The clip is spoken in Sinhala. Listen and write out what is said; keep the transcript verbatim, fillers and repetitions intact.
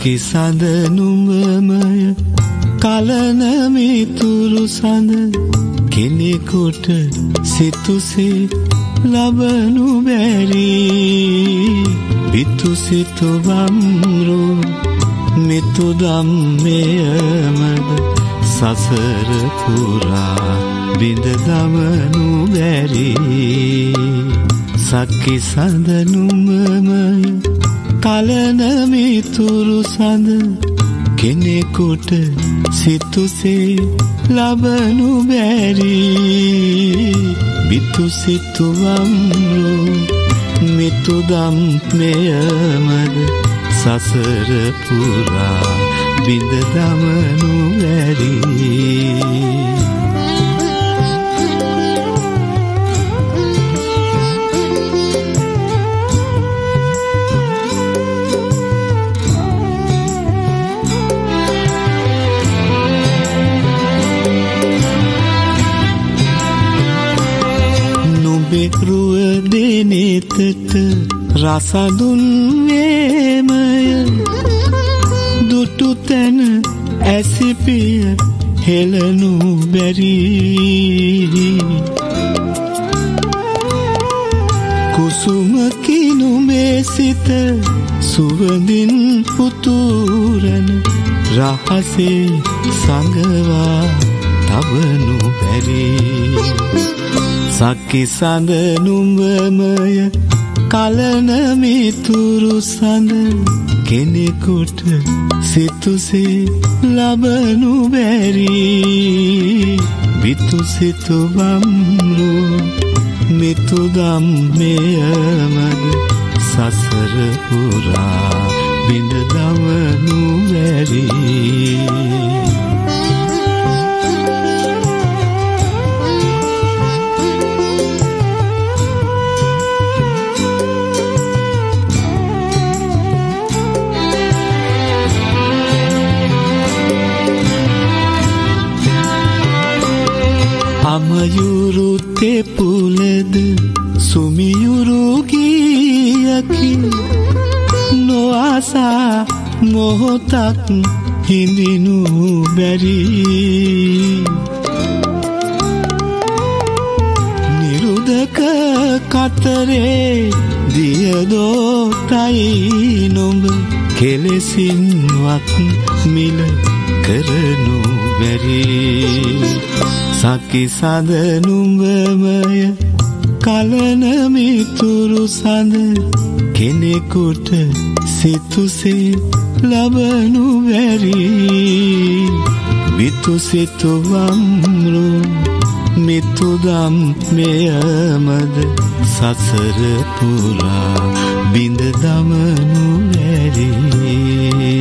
සකි සඳ නුඹමය කලන මිතුරු සඳ කෙනෙකුට සිතුසේ ලබනු බැරි විතුසිතු වම්රු මිතු ධම්මයමද සසර පුරා බිඳ දමනු බැරි සකි සඳ නුඹමය කලන මිතුරු සඳ කෙනෙකුට සිතුසේ ලබනු බැරි විතුසිතු වම්රු මිතු ධම්මයමද සසර පුරා බිඳ දමනු බැරි රුව දෙනෙතට රසදුන් වේමය දුටු තැන ඇසිපිය හෙළනු බැරි කුසුමකි නුඹේ සිත සුවඳින් පුතුරන රහසේ සඟවා තබනු බැරි සකි සඳ නුඹමය කලන මිතුරු සඳ කෙනෙකුට සිතුසේ ලබනු බැරි විතුසිතු වම්රු මිතු ධම්මයමද සසර පුරා බිඳ දමනු බැරි අමයුරු තෙපුලද සුමියුරු ගියකි නොආසා මොහොතක් හිඳිනු බැරි නිරුදක කතරේ දියදෝතයි නොඹ කෙලෙසින්වත් මිල කරනු බැරි සකි සඳ නුඹමය කලන මිතුරු සඳ කෙනෙකුට සිතුසේ ලබනු බැරි විතුසිතු වම්රු මිතු ධම්මයමද සසර පුරා බිඳ දමනු බැරි